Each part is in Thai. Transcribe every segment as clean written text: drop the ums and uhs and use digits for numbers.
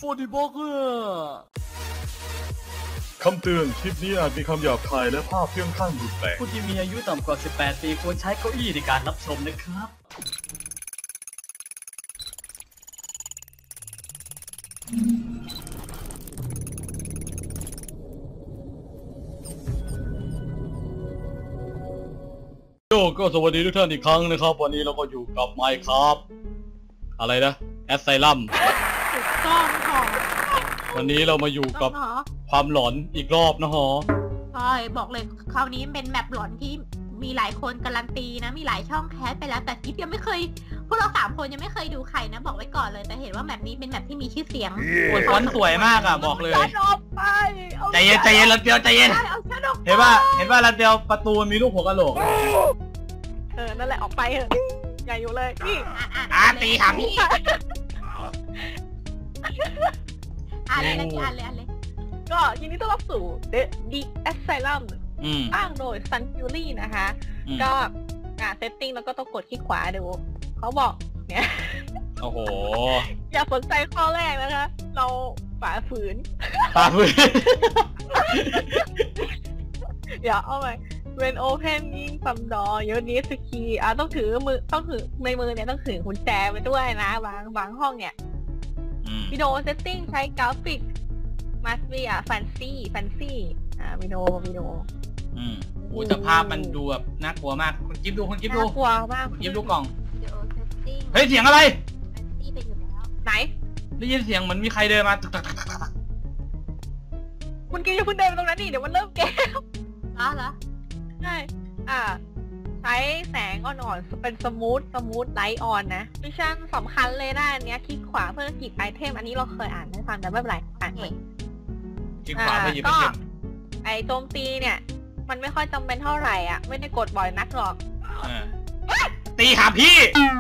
40 บล็อกคำเตือนคลิปนี้อาจมีคำหยาบคายและภาพเพื่องข้างรุนแรงผู้ที่มีอายุต่ำกว่า 18 ปีควรใช้เก้าอี้ในการรับชมนะครับก็สวัสดีทุกท่านอีกครั้งนะครับ วันนี้เราก็อยู่กับ Minecraft อะไรนะ Asylum ถูกต้องค่ะวันนี้เรามาอยู่กับความหลอนอีกรอบนะฮะใช่บอกเลยคราวนี้เป็นแมปหลอนที่มีหลายคนการันตีนะมีหลายช่องแคสไปแล้วแต่กิ๊บยังไม่เคยพวกเรา3 คนยังไม่เคยดูใครนะบอกไว้ก่อนเลยแต่เห็นว่าแมปนี้เป็นแมปที่มีชื่อเสียงโอ้ยฟอนต์สวยมากอ่ะบอกเลยใจเย็นลันเปียวใจเย็นเห็นว่าลันเปียวประตูมันมีลูกหัวกะโหลกนั่นแหละออกไปเถอะอย่าอยู่เลยนี่ตีหาพี่อ่านเลยก็ยินดีต้อนรับสู่ The Asylum สร้างโดย Sun Fury นะคะก็เซตติ้งแล้วก็ต้องกดคลิกขวาดูเขาบอกเนี่ยโอ้โหอย่าสนใจข้อแรกนะคะเราฝ่าฝืนอย่าเอาไปWhen opening some door you need to key ต้องถือในมือเนี่ยต้องถือกุญแจไปด้วยนะบางห้องเนี่ยวิดีโอเซตติ้งใช้กราฟิก must be fancy วิดีโอสภาพมันดูแบบน่ากลัวมากคุณกิ๊บดูน่ากลัวมากกิ๊บดูกล่องเฮ้ยเสียงอะไรไปอยู่แล้วไหนได้ยินเสียงเหมือนมีใครเดินมาคุณกิ๊บอย่าเพิ่งเดินไปตรงนั้นดิเดี๋ยวมันเริ่มเกมเหรอใช่ใช้แสงอ่อนๆเป็นสมูทไลท์ออนนะมิชชั่นสำคัญเลยนะอันนี้คลิกขวาเพื่อหยิบไอเทมอันนี้เราเคยอ่านให้ฟังแต่ไม่เป็นไรอ่านใหม่คลิกขวาเพื่อหยิบไอเทมไอโจมตีเนี่ยมันไม่ค่อยจำเป็นเท่าไหร่อ่ะไม่ได้กดบ่อยนักหรอกตีหาพี่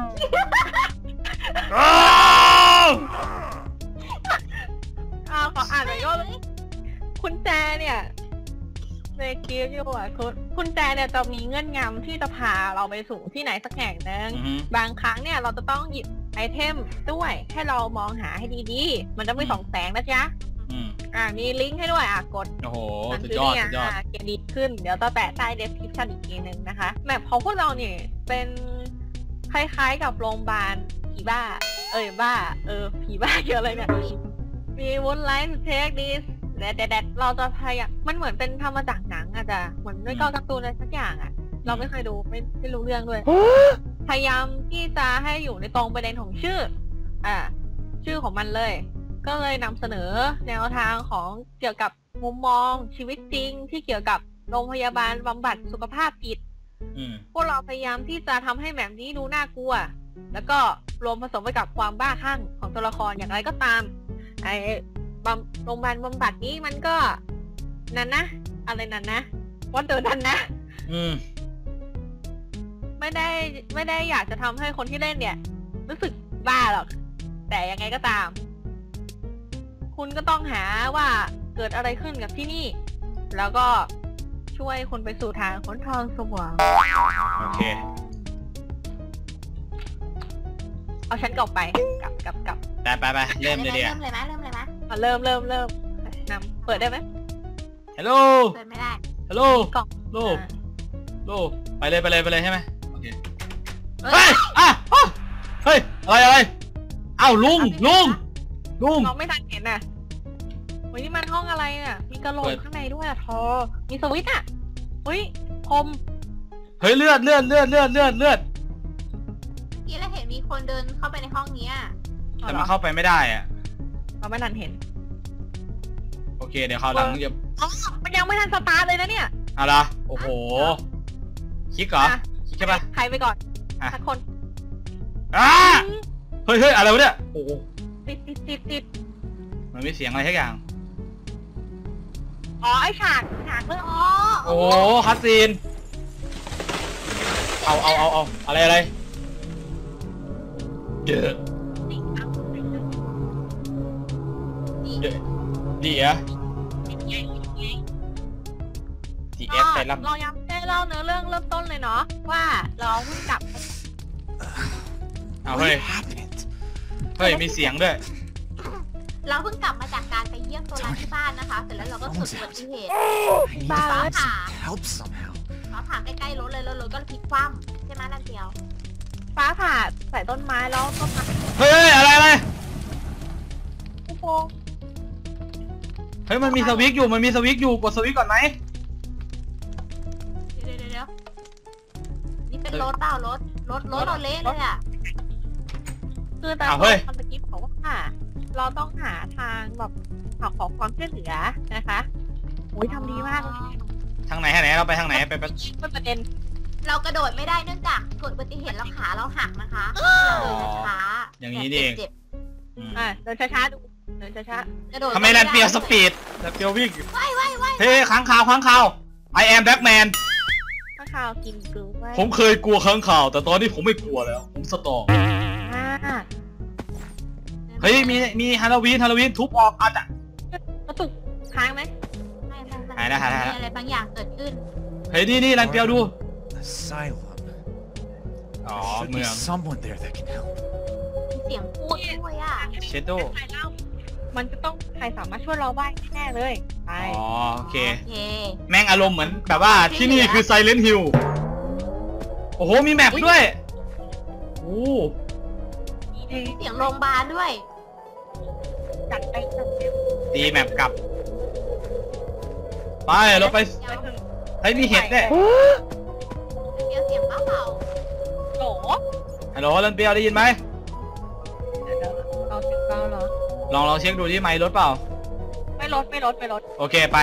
ขออ่านหน่อยก็คุณแจเนี่ยในคลิปอยู่คุณแจเนี่ยจะมีเงื่อนงำที่จะพาเราไปสู่ที่ไหนสักแห่งนึงบางครั้งเนี่ยเราจะต้องหยิบไอเทมด้วยให้เรามองหาให้ดีๆมันจะไม่ส่องแสงนะจ๊ะมีลิงก์ให้ด้วยกดโอ้โหสุดยอดเกียร์ดีขึ้นเดี๋ยวจะแปะใต้ description อีกทีนึงนะคะแมปของพวกเราเนี่ยเป็นคล้ายๆกับโรงพยาบาลผีบ้าผีบ้าเยอะเลยเนี่ยมีวนไลน์เทคดิสแต่เราจะพยายามมันเหมือนเป็นทำมาจากหนังอะจ้ะเหมือนไม่ก็การ์ตูนอะไรสักอย่างอะเราไม่เคยดูไม่รู้เรื่องด้วยพยายามที่จะให้อยู่ในตรงประเด็นของชื่อของมันเลยก็เลยนำเสนอแนวทางของเกี่ยวกับมุมมองชีวิตจริงที่เกี่ยวกับโรงพยาบาลบำบัดสุขภาพจิตพวกเราพยายามที่จะทำให้แบบนี้ดูน่ากลัวแล้วก็รวมผสมไปกับความบ้าคลั่งของตัวละครอย่างไรก็ตามโรงพยาบาลบำบัดนี้มันก็นั่นนะอะไรนั่นนะวันเดินนั่นนะไม่ได้อยากจะทำให้คนที่เล่นเนี่ยรู้สึกบ้าหรอกแต่ยังไงก็ตามคุณก็ต้องหาว่าเกิดอะไรขึ้นกับที่นี่แล้วก็ช่วยคุณไปสู่ทางค้นทางสว่างโอเคเอาฉันกลับไปกลับไปเริ่มเลยไหมเริ่มนำเปิดได้ไหมฮัลโหลเปิดไม่ได้ฮัลโหลโลไปเลยใช่ไหมโอเคเฮ้ยอะไรอ้าวลุงเราไม่ทันเห็นน่ะวันนี้มันห้องอะไรน่ะมีกระโหลกข้างในด้วยมีสวิตช์เฮ้ยคมเฮ้ยเลือดกี้เราเห็นมีคนเดินเข้าไปในห้องนี้แต่มันเข้าไปไม่ได้เราไม่ทันเห็นโอเคเดี๋ยวคราวหลังมันยังไม่ทันสตาร์ทเลยนะเนี่ยอะไรโอ้โหคลิกเหรอคลิกใช่ปะใครไปก่อนสักคนเฮ้ยอะไรวะเนี่ยโอ้ติดมันไม่เสียงอะไรทักอย่างไอฉากเมื่อโอ้คัสซีนเอาอะไรเดี๋ยวไปรับเราย้ำได้เล่าเนื้อเรื่องเริ่มต้นเลยเนาะว่าเราเพิ่งกลับเฮ้ยมีเสียงด้วยเราเพิ่งกลับมาจากการไปเยี่ยมโซลาที่บ้านนะคะ เสร็จแล้วเราก็เกิดอุบัติเหตุ I need Bye. to find some help somehow. ฟ้าผ่าใกล้ๆรถเลยแล้วรถก็พลิกคว่ำใช่ไหมลันเดียวฟ้าผ่าใส่ต้นไม้แล้วต้นไม้เฮ้ยอะไรโอ้โหเฮ้ยมันมีสวิตช์อยู่กดสวิตช์ก่อนไหมเดี๋ยวนี่เป็นรถเปล่ารถเราเละเลยอ่ะคือแต่อ้าวตเฮ้ยอนเมื่อกี้บอกว่าเราต้องหาทางแบบหาขอความช่วยเหลือนะคะโอ้ยทำดีมากเลยทางไหนเราไปทางไหนไปเป็นประเด็นเรากระโดดไม่ได้เนื่องจากเกิดอุบัติเหตุแล้วขาเราหักนะคะเราเดินช้าอย่างนี้นี่เองเจ็บอืมเดินช้าๆดูเดินช้ากระโดดทำไมแลนเปียวสปีดแลนเปียววิ่งไว้เฮ้ยค้างคาว I am Batman ๆข้างข่าวกินกลือไว้ผมเคยกลัวค้างคาว แต่ตอนนี้ผมไม่กลัวแล้ว ผมสตรอง เฮ้ยมีฮาโลวีนทุบออกอาจจะกระตุกค้างไหมหายอะไรบางอย่างเกิดขึ้นเฮ้ยนี่แลนเปียวดู Asylum. อ๋อ There should เมื be อง someone there that can help. มีเสียงพูดด้วยอ่ะเชโดใครเล่ามันจะต้องใครสามารถช่วยเราได้แน่ๆเลยไปอ๋อโอเคโอเคแม่งอารมณ์เหมือนแบบว่าที่นี่คือ Silent Hill โอ้โหมีแมปด้วยโอ้เสียงโรงพยาบาลด้วยจัดไปตีแมปกลับ ไปเราไปเฮ้ยมีเห็ดด้วยเสียงเบาโหลฮัลโหลแลนเปียวได้ยินไหมเราถึงเก้าเหรอลองเช็คดูที่ไมค์รถเปล่าไม่ลดโอเคไป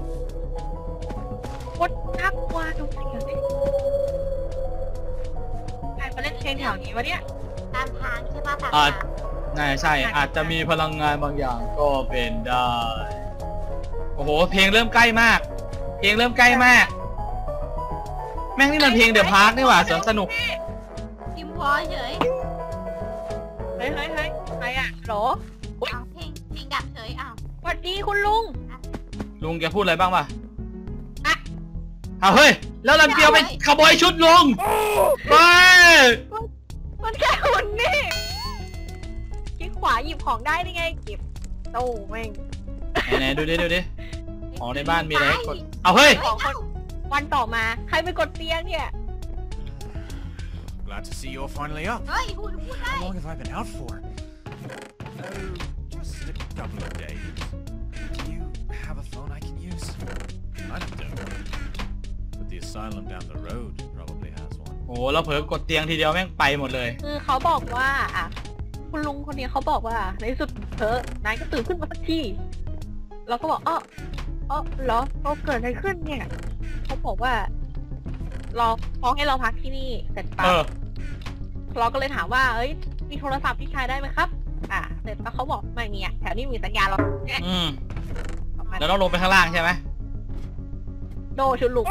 โคตรน่ากลัวดูเสียงดิใครมาเล่นเพลงแถวนี้วะเนี่ยๆตามทางใช่ป่ะตามอ่าทางน่าใช่อาจจะมีพลังงานบางอย่างก็เป็นได้ โอ้โหเพลงเริ่มใกล้มาก แม่งนี่มันเพลงเดอะพาร์คนี่หว่าสวนสนุกพิมพ์วอเฉยเฮ้ยใครอะโหลเอาเพลงดับเฉยเอาสวัสดีคุณลุงลุงแกพูดอะไรบ้างป่ะอะเอาเฮ้ย แล้วลันเปียวไปขโมยชุดลุงไปมันแค่หุ่นนี่คลิกขวาหยิบของได้นี่ไงเก็บโต้แม่งไหนดูดิ อ๋อในบ้านมีอะไรให้กด เอาเฮ้ยของคนวันต่อมาใครไปกดเตียงเนี่ย Glad to see you're finally up. เฮ้ยพูดได้ How long have I been out for? Oh, just a couple of days. Do you have a phone I can use? I don't. But the asylum down the road probably has one. โอ้โหเราเผลอกดเตียงทีเดียวแม่งไปหมดเลยคือเขาบอกว่าอ่ะคุณลุงคนนี้เขาบอกว่าในที่สุดนายก็ตื่นขึ้นมาสักทีเราก็บอกเหรอเราเกิดอะไรขึ้นเนี่ยเขาบอกว่าเขาให้เราพักที่นี่เสร็จเอปั๊บอเราก็เลยถามว่าเอ้ยมีโทรศัพท์ที่ใช้ได้ไหมครับเสร็จปั๊บเขาบอกไม่มีอ่ะแถวนี้มีสัญญาณเราเนี่ยอืมประมาณแล้วเราลงไปข้างล่างใช่ไหมโดชุดลุง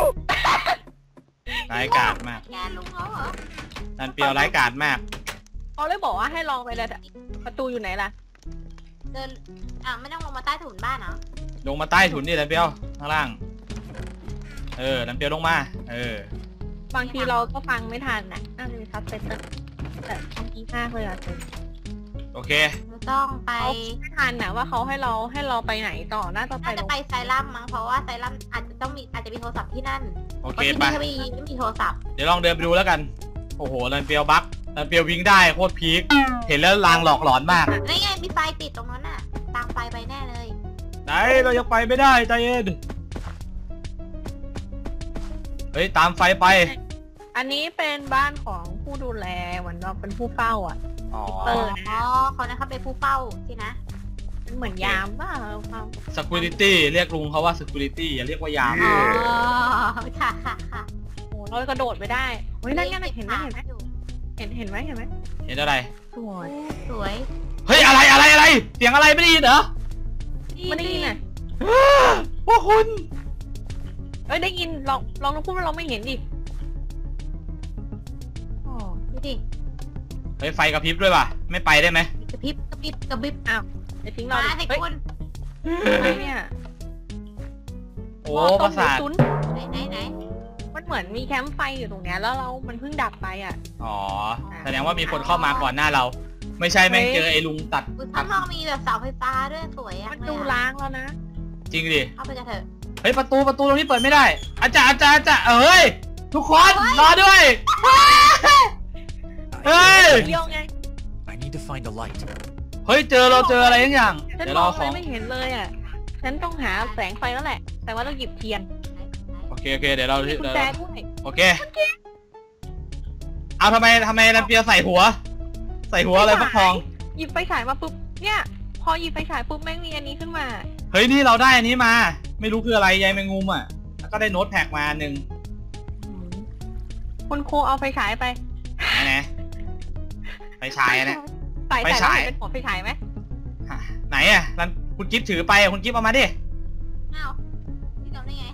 ร้ายกาจมากแกลุงแล้วเหรอลันเปียวร้ายกาจมากเขาเลยบอกว่าให้ลองไปเลยประตูอยู่ไหนล่ะเดินไม่ต้องลงมาใต้ถุนบ้านเนาะลงมาใต้ถุนนี่ลันเปียวข้างล่าง ลันเปียวลงมาบางทีเราก็ฟังไม่ทันน่ะน่าจะมีซับไตเติ้ลแต่บางทีมากเลยอ่ะโอเคเราต้องไปเขาไม่ทันนะว่าเขาให้เราไปไหนต่อน่าจะไปน่าจะไปไซรัมมั้งเพราะว่าไซรัมอาจจะมีโทรศัพท์ที่นั่นโอเพเคราะที่ไปนี่เขาไม่มีโทรศัพท์เดี๋ยวลองเดินไปดูแล้วกัน โอ้โหลันเปียวบักลันเปียววิ่งได้โคตรพีค เห็นแล้วลางหลอกหลอนมากนี่ไงมีไฟติดตรงนั้นน่ะ ตามไฟไปแน่เลยไหนเรายังไปไม่ได้ใจเย็น เฮ้ยตามไฟไปอันนี้เป็นบ้านของผู้ดูแลเหมือนเราเป็นผู้เฝ้าอ่ะอ๋ออ๋อเขานะคะเป็นผู้เฝ้าสินะเป็นเหมือนยามป่ะเฝ้า security เรียกลุงเขาว่า security อย่าเรียกว่ายามอ๋อค่ะโอ้เรากระโดดไปได้เฮ้ยนั่นไงเห็นไหมเห็นไหมอยู่เห็นไหมเห็นอะไรสวยสวยเฮ้ยอะไรเสียงอะไรไม่ได้ยินเหรอไม่ได้ยินอ่ะพวกคุณเอ้ยได้ยินลองพูดว่าเราไม่เห็นดิอ๋อดูดิเฮ้ยไฟกระพริบด้วยป่ะ ไม่ไปได้ไหมกระพริบอ้าวเดี๋ยวทิ้งเรามาดิสิเฮ้ยคุณอะไรเนี่ยโอ้หม้อปต้ระมสาทไหหมูตุ๋นนมันเหมือนมีแคมป์ไฟอยู่ตรงเนี้ยแล้วมันเพิ่งดับไปอ่ะอ๋อ แสดงว่ามีคนเข้ามาก่อนหน้าเราไม่ใช่แม่งเจอไอ้ลุงตัดอุ๊ยข้างนอกมีแบบเสาไฟฟ้าด้วยสวยอะมันดูล้างแล้วนะจริงดิเข้าไปกันเถอะเฮ้ยประตูตรงนี้เปิดไม่ได้อาจารย์เฮ้ยทุกคนรอด้วยเฮ้ยเดียวไง I need to find a light. เฮ้ยเราเจออะไรอย่างฉันเดี๋ยวมเราองขอะไรองไม่เห็นเลยอ่ะ ฉันต้องหาแสงไฟแล้วแหละ แต่ว่าต้องหยิบเทียนโอเคเดี๋ยวเรามีกุญแจด้วยโอเคเอาทำไมลำเปียวใส่หัวอะไรฟักทองหยิบไฟฉายมาปุ๊บ เนี่ย พอหยิบไฟฉายปุ๊บแม่งมีอันนี้ขึ้นมาเฮ้ยนี่เราได้อันนี้มา ไม่รู้คืออะไรใยแมงมุมอ่ะแล้วก็ได้โน้ตแพ็กมาหนึ่งคุณครูเอาไฟฉายไปไหนไฟฉายนะใส่ไฟแล้วฉายเห็นเป็นหัวไฟฉายไหมไหนอ่ะนั่นคุณกิฟถือไปคุณกิฟเอามาดิอ้าวพี่จำได้ไง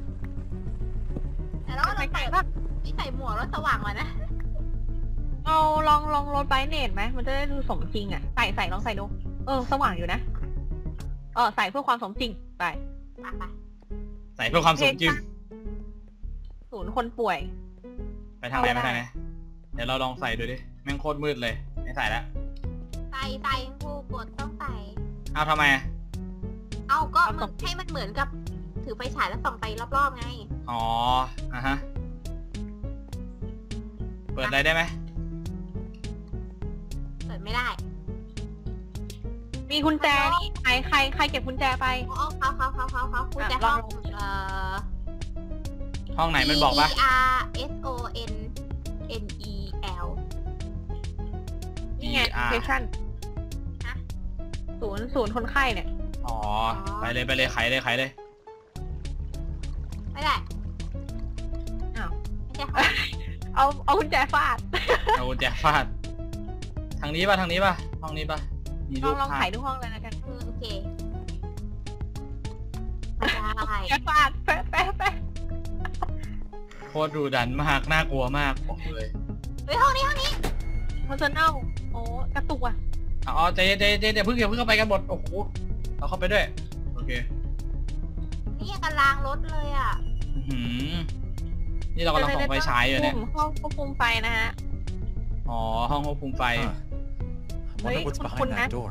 แต่เราก็ไฟต้องฉาใส่ยป่ะไม่ใส่หมวกแล้วสว่างกว่านะเอาลองรถไบเนตไหมมันจะได้ดูสมจริงอ่ะ ใส่ลองใส่ดู สว่างอยู่นะ ใส่เพื่อความสมจริง ไปไปใส่เพื่อความสมจริงศูนย์คนป่วยไปทางไหนเดี๋ยวเราลองใส่ดูดิแม่งโคตรมืดเลยไม่ใส่แล้วใส่ครูกดต้องใส่เอาทำไมเอาก็เอาส่องให้มันเหมือนกับถือไฟฉายแล้วส่องไปรอบๆไงอ๋อฮะเปิดอะไรได้ไหมเปิดไม่ได้มีกุญแจนี่ใครเก็บกุญแจไปเอาเขาคุณจะลห้ออง งห้องไหนมันบอกปะ R S O N N E L นี่ไง ER เซชั่นฮะศูนย์คนไข้เนี่ยอ๋อไปเลยไขเลยไม่ได้อ้าวไม่ใช่ห้องเอากุญแจฟาดเอากุญแจฟาดทางนี้ป่ะห้องนี้ป่ะมีลรูองปลองภาไขพทุกห้องเลยนะกันโอเคไม่ได้กุญแจฟาดแปะโคตรดุดันมากน่ากลัวมากบอกเลยเฮ้ยห้องนี้เพอร์ซันแนลโอ้กระตุกอ่ะอ๋อใจเย็นเพิ่งเข้าไปกันหมดโอ้โหเราเข้าไปด้วยโอเคนี่ยังกันล้างรถเลยอ่ะอื้อหือนี่เรากำลังส่องไฟฉายอยู่เนี่ยห้องควบคุมไฟนะฮะอ๋อห้องควบคุมไฟ Huh. I wonder Wait, what's behind that door.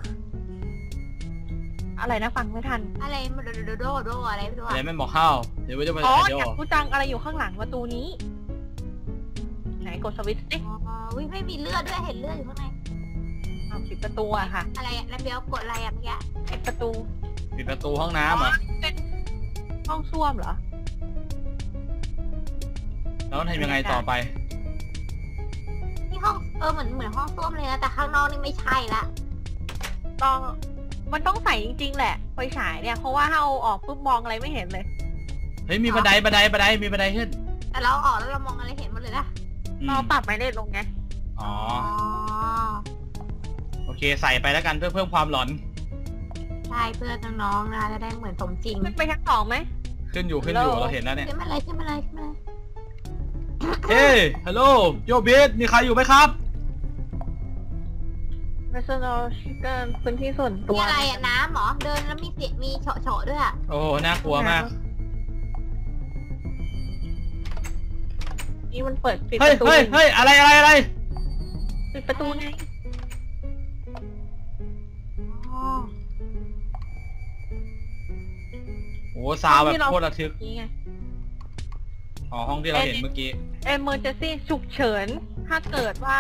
อะไรนะฟังไม่ทันอะไรมันโดอะไรไม่รู้อะไรอะไม่บอกเข้าเดี๋ยวจะไปอ๋อเดี๋ยวอยากรู้จังอะไรอยู่ข้างหลังประตูนี้ ไหนกดสวิตช์สิอ๋อวิไม่มีเลือดด้วยเห็นเลือดอยู่ข้างในเอาปิดประตูอะค่ะอะไรอะแล้วเบลกดอะไรอะเมื่อกี้ปิดประตูปิดประตูห้องน้ำเหรอเป็นห้องส้วมเหรอแล้วทำยังไงต่อไปที่ห้องเหมือนห้องส้วมเลยนะแต่ข้างนอกนี่ไม่ใช่ละมันต้องใส่จริงๆแหละไฟฉายเนี่ยเพราะว่าถ้าเอาออกปุ๊บมองอะไรไม่เห็นเลยเฮ้ยมีบันไดมีบันไดขึ้นแต่เราออกแล้วเรามองอะไรเห็นหมดเลยนะอืมเราปรับหมายเลขลงไงอ๋อโอเคใส่ไปแล้วกันเพื่อเพิ่มความหลอนใช่เพื่อนน้องๆนะจะได้เหมือนสมจริงขึ้นไปชั้นสองไหมขึ้นอยู่เราเห็นแล้วเนี่ยขึ้นมาเลยเฮ้ยฮัลโหลโยบิสมีใครอยู่ไหมครับ personal chicken พื้นที่ส่วนตันี่วอะไรอะน้ำเหรอเดินแล้วมีเสียงมีเฉาะด้วยอะโอ้น่ากลัวมากนี่มันเปิดปิดปเฮ้ยระตูเฮ้ยอะไรปิดประตูไงอ๋อโอ้ซาวแบบโคตรระทึกนี่ไงอ๋อห้องที่เราเห็นเมื่อกี้ emergency ฉุกเฉิน ถ้าเกิดว่า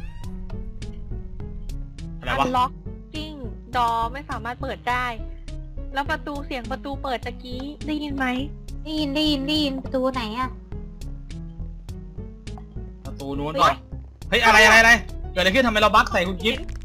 อะไรวะ unlocking door ไม่สามารถเปิดได้ แล้วเสียงประตูเปิดตะกี้ได้ยินไหมได้ยินประตูไหนอะประตูนู้นก่อนเฮ้ยอะไรเกิดอะไรขึ้นทำไมเราบั๊กใส่คุณกิฟต์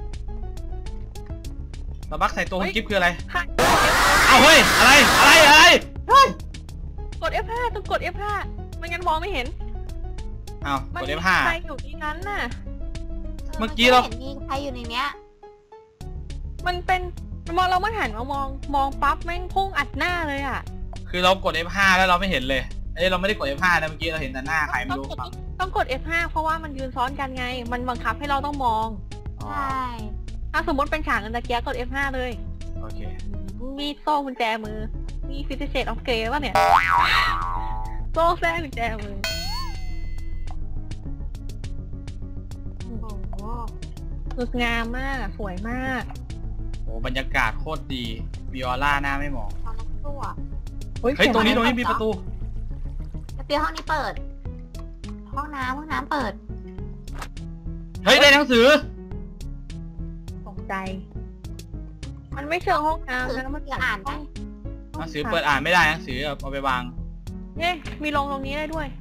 เราบั๊กใส่ตัวคุณกิฟต์คืออะไรค่ะอ้าวเฮ้ยอะไรเฮ้ยกด F5 ต้องกด F5 ไม่งั้นมองไม่เห็นอ้าวมักดมี F5 ใครอยู่ที่นั้นน่ะเมื่อกี้เราเห็นมีใครอยู่ในเนี้ยมันเป็นเราไม่หันมามองปั๊บแม่งพุ่งอัดหน้าเลยอ่ะคือเรากด F5 แล้วเราไม่เห็นเลยเราไม่ได้กด F5 นะเมื่อกี้เราเห็นแต่หน้าใครไม่รู้ฝั่งต้องกด F5 เพราะว่ามันยืนซ้อนกันไง มันบังคับให้เราต้องมองอ๋อใช่ถ้าสมมติเป็นฉากอันตะเกียกด F5 เลยโอเคมีโซ่กุญแจมือ มีฟิตเชตออฟเกย์ป่ะเนี่ย โซ่แท้กุญแจมือโอ้โหคืองามมากสวยมากโอ้บรรยากาศโคตรดีมีออร่าหน้าไม่หมองตอนนั้นตัวเฮ้ยตรงนี้มีประตูเปียห้องนี้เปิด ห้องน้ำเปิดเฮ้ยได้หนังสือตกใจ มันไม่เชิงห้องน้ำคือนะมันจะอ่านได้หนังสือเปิดอ่านไม่ได้หนังสือเอาไปวางเนี่ยมีลงตรงนี้ได้ด้วย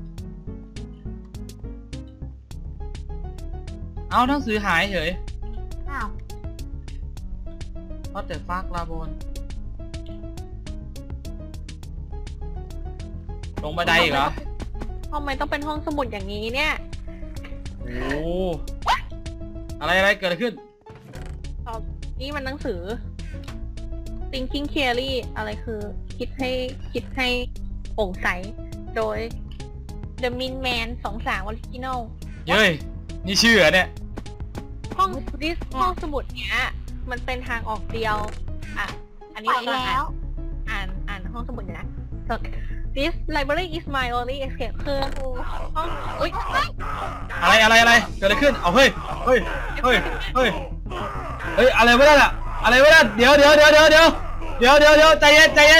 เอาหนังสือหายเฉยอ้าวเพราะแต่ฟักลาโบนลงบันไดอีกเหรอทำไมต้องเป็นห้องสมุดอย่างนี้เนี่ยโอ้อะไรเกิดอะไรขึ้นนี่มันหนังสือ Thinking Clearly อะไรคือคิดให้โปร่งใส โดย The Min Man 23 Original เย้ยนี่ชื่อเหรอเนี่ยห้องห้องสมุดเนี้ย มันเป็นทางออกเดียว อ่ะ อันนี้ไปเราแล้วอ่านห้องสมุดนะ This library is my only escape คือห้องอุ๊ยอะไรเกิดอะไรขึ้นเอาเฮ้ยอะไรไม่ได้อะอะไรไม่ได้เดี๋ยวใจเย็น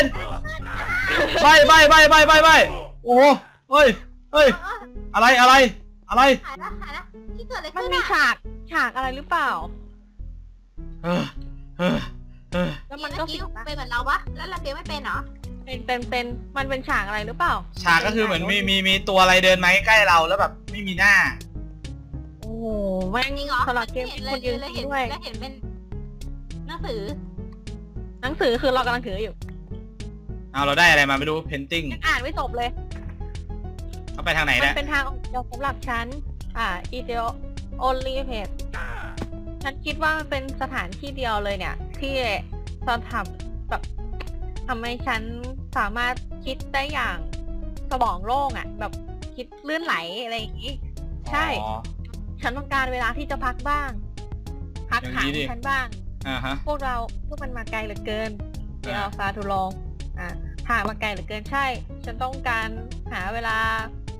ไปโอ้โหเฮ้ยอะไรหายแล้วที่เกิดอะไรมันขึ้นมีอ่ะฉากอะไรหรือเปล่าเออแล้วมันเมื่ก็อกี้สิงนะเป็นเหมือนเราปะแล้วเราเปียไม่เป็นเหรอเป็นมันเป็นฉากอะไรหรือเปล่าฉากก็คือเหมือนมีตัวอะไรเดินมาใกล้เราแล้วแบบไม่มีหน้าโอ้โหแม่งจริงเหรอสลัดเกมเห็นมีเลคนยืนแล้วเห็นด้วยแล้วเห็นเป็นหนังสือหนังสือคือเรากำลังถืออยู่เอาเราได้อะไรมาไม่รู้เพนติ้งยังอ่านไม่จบเลยเขาไปทางไหนมัเนี่ยเป็นทางออกเดียวสำหรับฉัน ideal only page ฉันคิดว่ามันเป็นสถานที่เดียวเลยเนี่ย ที่จะทำแบบทำให้ฉันสามารถคิดได้อย่างสมองโล่งอ่ะ แบบคิดลื่นไหลอะไรอย่างงี้ ใช่อ๋อฉันต้องการเวลาที่จะพักบ้าง พักอย่างหานี้ดิฉันบ้างฮะพวกมันมาไกลเหลือเกิน เดี๋ยวฟาทูลองหามาไกลเหลือเกินใช่ ฉันต้องการหาเวลา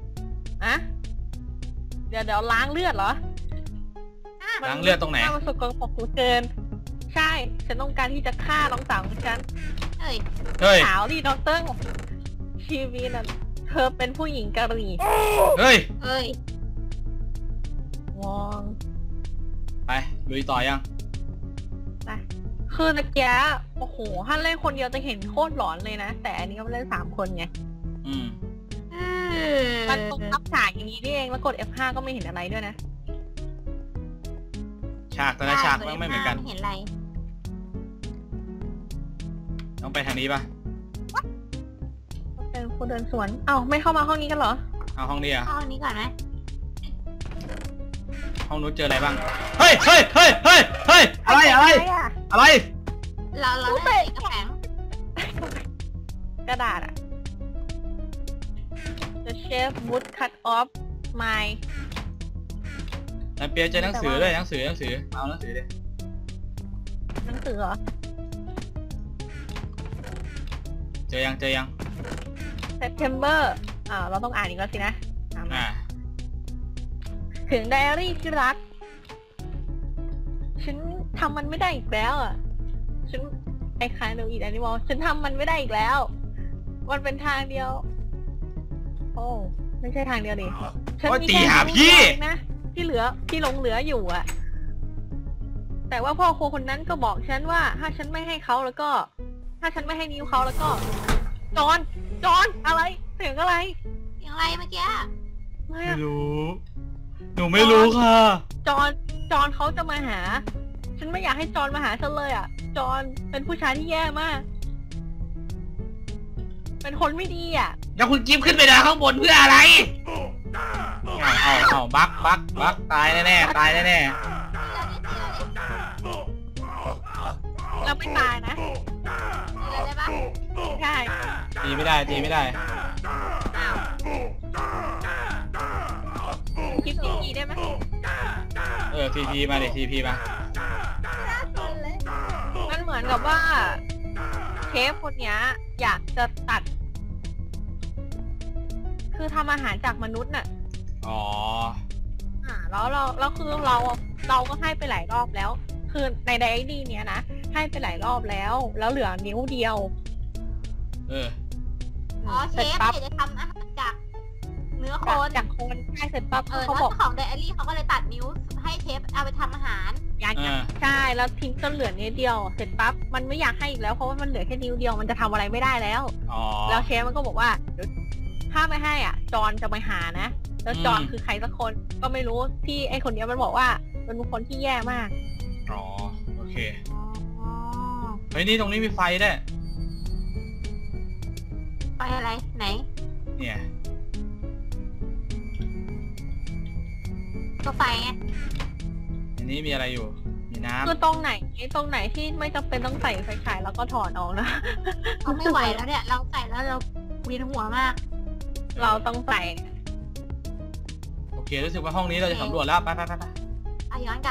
เดี๋ยวล้างเลือดเหรอล้างเลือดตรงไหนมันสกปรกเหลือเกิน ใช่ ฉันต้องการที่จะฆ่าน้องสาวของฉันเอ้ยเฮ้ยสาวดิน้องเติ้งชีวีน่ะเธอเป็นผู้หญิงกะหรี่เฮ้ยเอ้ยมองไปลุยต่อยังไปคือตะเกียโอ้โหถ้าเล่นคนเดียวจะเห็นโคตรหลอนเลยนะ แต่อันนี้ก็เล่น3 คนไงอืมมันตรงรับฉากอย่างนี้นี่เองแล้วกด F5 ก็ไม่เห็นอะไรด้วยนะฉากแต่ละฉากไม่เหมือนกันเห็นอะไรต้องไปทางนี้ปะเป็นผู้เดินสวน เอ้าไม่เข้ามาห้องนี้กันเหรอเอาห้องนี้อะเข้าอันนี้ก่อนไหมห้องนู้นเจออะไรบ้างเฮ้ยอะไรอ่ะอะไรเราได้สีกระแสงกระดาษอ่ะ The chef would cut off my แล้วเปียเจอหนังสือด้วยหนังสือเอาหนังสือดิหนังสือเหรอเจอยัง September เราต้องอ่านอีกแล้วสินะมา ถึงไดอารี่ที่รัก ฉันทำมันไม่ได้อีกแล้วอ่ะ ฉันไอ้คายเดอีดแอนิมอลฉันทำมันไม่ได้อีกแล้ว มันเป็นทางเดียว โอ้ไม่ใช่ทางเดียวดิฉันโอ้ยมีตีแค่หาพี่ทางเดียวเองนะที่หลงเหลืออยู่อ่ะ แต่ว่าพ่อครัวคนนั้นก็บอกฉันว่า ถ้าฉันไม่ให้เขาแล้วก็ ถ้าฉันไม่ให้นิ้วเขาแล้วก็จอนอะไรเสียงอะไรอย่างไรเมื่อกี้ไม่รู้ หนูไม่รู้ค่ะจอนเขาจะมาหา ฉันไม่อยากให้จอนมาหาฉันเลยอ่ะ จอนเป็นผู้ชายที่แย่มาก เป็นคนไม่ดีอ่ะแล้วคุณกิฟขึ้นไปนะข้างบนเพื่ออะไรเอาบักตายแน่ตายแน่เราไม่ตายนะอะไรได้ปะใช่ตีไม่ได้อ้าวคลิปนี้ได้ไหมทีมาดิทีมามันเหมือนกับว่าเชฟคนเนี้ยอยากจะตัด คือทำอาหารจากมนุษย์น่ะอ๋อแล้วคือเราเราก็ให้ไปหลายรอบแล้ว คือในไดอารี่เนี้ยนะให้ไปหลายรอบแล้วเหลือนิ้วเดียวเอออ๋อเชเสร็จฟปั๊บเนี่ยจะทำอาหารจากเนื้อคนจากคนใช่เสร็จปั๊บแล้วเขาบอกเจ้าของไดอารี่เขาก็เลยตัดนิ้วให้เชฟเอาไปทำอาหารอย่างเงี้ยใช่แล้วทิ้งจนเหลือนิ้วเดียวเสร็จปั๊บมันไม่อยากให้อีกแล้วเพราะว่ามันเหลือแค่นิ้วเดียวมันจะทำอะไรไม่ได้แล้วอ๋อแล้วเชฟมันก็บอกว่าเดี๋ยวถ้าไม่ให้อ่ะจอนจะไปหานะแล้วจอนคือใครสักคนก็ไม่รู้ที่ไอคนเนี้ยมันบอกว่าเป็นคนที่แย่มากอ๋อโอเคอ๋อเฮ้ยนี่ตรงนี้มีไฟด้วยไปอะไรไหนเนี่ยก็ไฟไงอันนี้มีอะไรอยู่ มีน้ำคือตรงไหนที่ไม่จำเป็นต้องใส่ไฟฉายแล้วก็ถอดออกนะเราไม่ไหวแล้วเนี่ย เราใส่แล้วเราเวียนหัวมากเราต้องใส่โอเครู้สึกว่าห้องนี้เราจะสำรวจแล้วไปอ่ะย้อนกลับ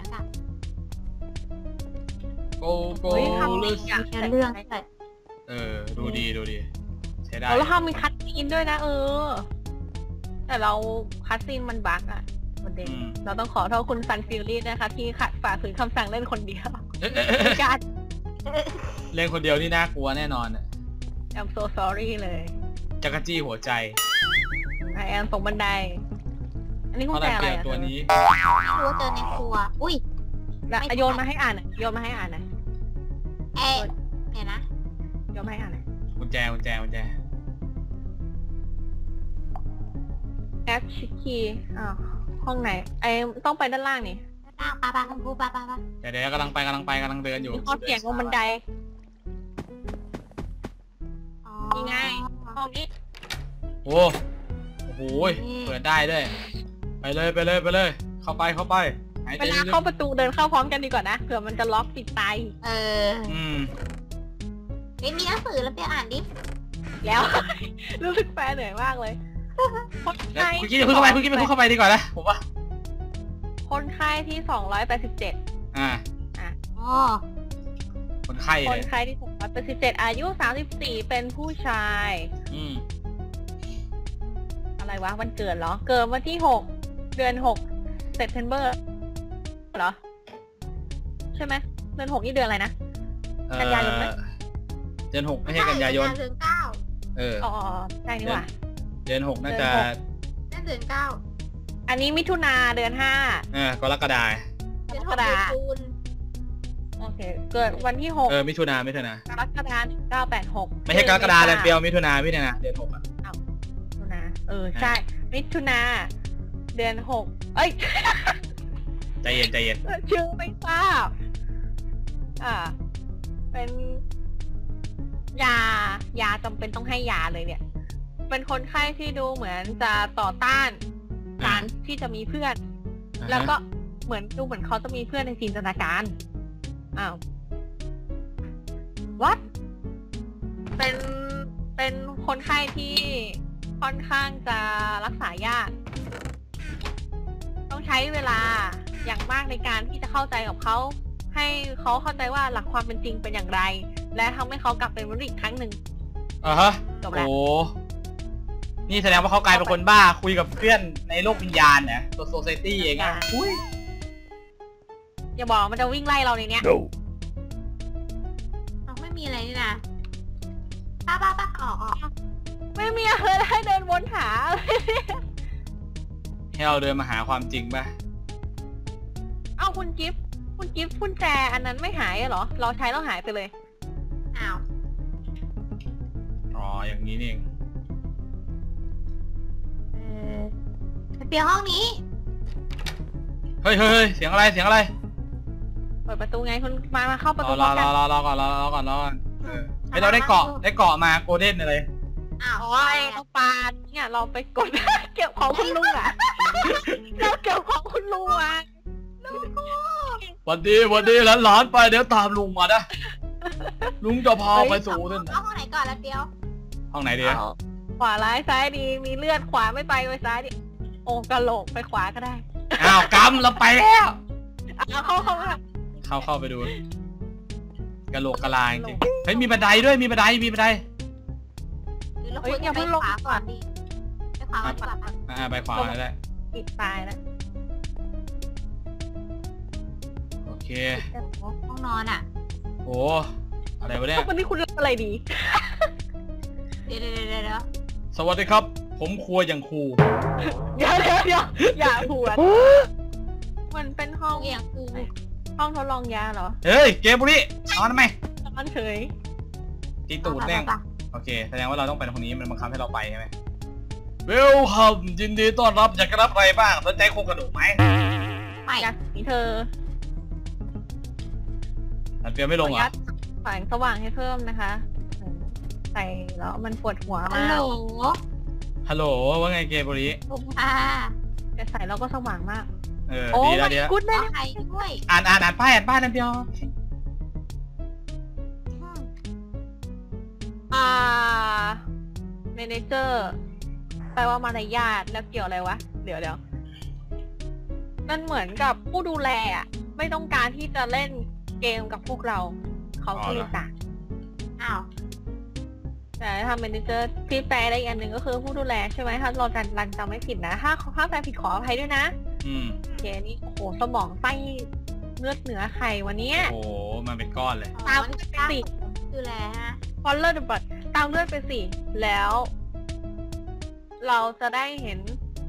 โกโกเฮ้ยทำเลดียอ่ะเรื่องใส่ดูดีใช้ได้แล้วทำมีคัตซีนด้วยนะแต่เราคัตซีนมันบั๊กอ่ะประเด็นเราต้องขอโทษคุณซันฟิลลี่นะคะที่ขัดฝ่าฝืนคำสั่งเล่นคนเดียวการเล่นคนเดียวนี่น่ากลัวแน่นอนอ่ะ I'm so sorry เลยจักรจี้หัวใจ I am ตรงบันได อันนี้เพคุณราะอะไรแจอะไรเปลี่ยนอ่ะตัวนี้ไม่รู้ว่าเจอในครัว อุ้ยแล้วโยนมาให้อ่านหน่อยโยนมาให้อ่านหน่อยเนี่ยนะโยนมาให้อ่านหน่อยกุญแจแอปชิคกี้ห้องไหนต้องไปด้านล่างนี่นั่งปาคุณครูปาเดี๋ยวกำลังเดินอยู่มีข้อเสียงลงบันไดอ๋อนี่ไง ห้องนี้โอ้โหเปิดได้ด้วยไปเลยเข้าไปหายใจเวลาลึกเข้าประตูเดินเข้าพร้อมกันดีกว่านะเผื่อมันจะล็อกปิดตายเฮ้ยมีหนังสือแล้วไปอ่านดิแล้ว รู้สึกแปลเหนื่อยมากเลย คนแล้วไข้คุณกี้เข้าไปดีกว่านะผมว่าคนไข้ที่287 อ๋อคนไข้คเลนยไข้ที่287อายุ34เป็นผู้ชาย อะไรวะวันเกิดเหรอเกิดวันที่6เดือน6 September เหรอใช่ไหมเดือน6นี่เดือนอะไรนะ กันยายนไหมเดือน 6ไม่ใช่กันยายนเดือน9 อ๋อใช่นี่หว่าเดือน 6น่าจะนั่นเดือน9 อันนี้มิถุนาเดือน5 กรกฎาคมเดือน6เดือนคูณโอเคเกิดวันที่6 มิถุนากรกฎาคม1986 ไม่ใช่กรกฎาคมเดือนเดียวมิถุนาเดือน 6อ่ะมิถุนาใช่มิถุนาเดือน6เอ้ยใจเย็นชื่อไม่ทราบเป็นยาจำเป็นต้องให้ยาเลยเนี่ย เป็นคนไข้ที่ดูเหมือนจะต่อต้านการที่จะมีเพื่อน แล้วก็เหมือนเขาจะมีเพื่อนในจินตนาการwhat เป็นคนไข้ที่ค่อนข้างจะรักษายาก ต้องใช้เวลาอย่างมากในการที่จะเข้าใจกับเขาให้เขาเข้าใจว่าหลักความเป็นจริงเป็นอย่างไร และทำให้เขากลับเป็นมนุษย์อีกครั้งหนึ่ง จบแล้วโอ้นี่แสดงว่าเขากลายเป็นคนบ้าคุยกับเพื่อนในโลกวิญญาณเนี่ยตัวโซเซตี้เองอ่ะอย่าบอกมันจะวิ่งไล่เราในเนี้ยไม่มีอะไรนี่นะป้าออกไม่มีอะไรให้เดินวนหาเลยให้เราเดินมาหาความจริงป่ะเอ้าคุณกิฟต์กุญแจอันนั้นไม่หายเหรอเราใช้แล้วหายไปเลยอ้าวอ๋ออย่างนี้นี่เองเปียห้องนี้เฮ้ยเสียงอะไรเปิดประตูไงคุณมาเข้าประตูรอกันก่อนให้เราได้เกาะมาโกลเด้นเลยอ้าวโอ้ยเอาปานเนี่ยเราไปกด เก็บของคุณลุงอ่ะ เราเก็บของคุณลุงอ่ะวันดีหลานไปเดี๋ยวตามลุงมานะลุงจะพาไปสู่เส้นเอาห้องไหนก่อนแล้วเดียวห้องไหนดีขวาร้ายซ้ายดีมีเลือดขวาไม่ไปซ้ายดิโอ้กะโหลกไปขวาก็ได้อ้าวกำเราไปแล้วเอาเข้าไปดูกะโหลกกะลาจริงเฮ้ยมีบันไดด้วยมีบันไดหรือเราควรจะไปขวาก่อนดีไปขวาก่อนดีกว่าไปขวาแล้วแหละปิดตายแล้วห้องนอนอ่ะโอ้อะไรวะเนี่ยวันนี้คุณเลือกอะไรดีเดี๋ยวสวัสดีครับ ผมครัวอย่างครูเดี๋ยวอย่าหวดมันเป็นห้องเอียงกูห้องทดลองยาเหรอเฮ้ยเกมบุรีนอนทำไมนอนเฉยตีตูดแน่งโอเคแสดงว่าเราต้องไปตรงนี้มันบังคับให้เราไปใช่ไหมเวลคัมยินดีต้อนรับอยากจะรับอะไรบ้างสนใจโครงกระดูกไหมไม่อยากสีเธออันเปียไม่ลงเหรอแสงสว่างให้เพิ่มนะคะใส่แล้วมันปวดหัวฮัมาลกโหลฮัลโหลว่าไงเกมบุรีลุงค่ะแต่ใส่แล้วก็สว่างมากโอ้ดีแล้วดีแล้วกูดขแม่อใครด้วยอ่านป้ายนั่นเดียวเมเนเจอร์แปลว่ามารยาทแล้วเกี่ยวอะไรวะ เดี๋ยวมันเหมือนกับผู้ดูแลอะไม่ต้องการที่จะเล่นเกมกับพวกเรา เขาก็เลยตัดอ้าวแต่ถ้าเมเนเจอร์ที่แปลได้อีกอันหนึ่งก็คือผู้ดูแลใช่ไหมถ้าเราจำไม่ผิดนะถ้าแปลผิดขออภัยด้วยนะโอเคนี่โอ้โหสมองไส้เลือดเหนือไข่วันนี้โอ้มันเป็นก้อนเลยตามเลือดไปสิคืออะไรฮะฟอลเลอร์บัตตามเลือดไปสิแล้ว เราจะได้เห็น